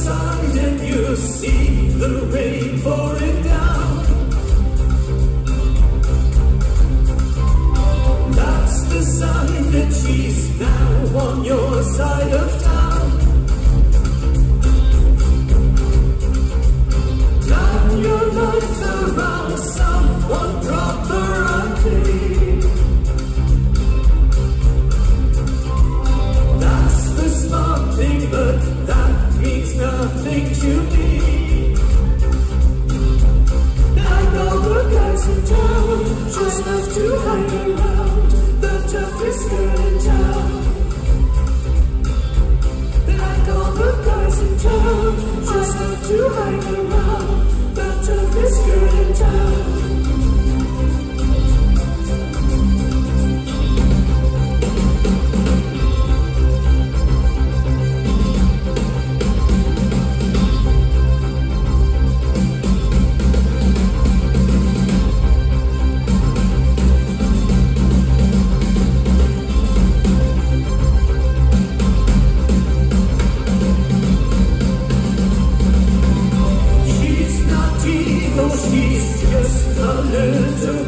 outside and you see the rain pouring down. That's the sign that she's now on your side of town. Turn your life around, someone proper and clean. That's the smart thing, but that means nothing to me. And all the guys in town just love to hang around the toughest girl in town. And all the guys in town just love to hang around the toughest girl in town. She's just a little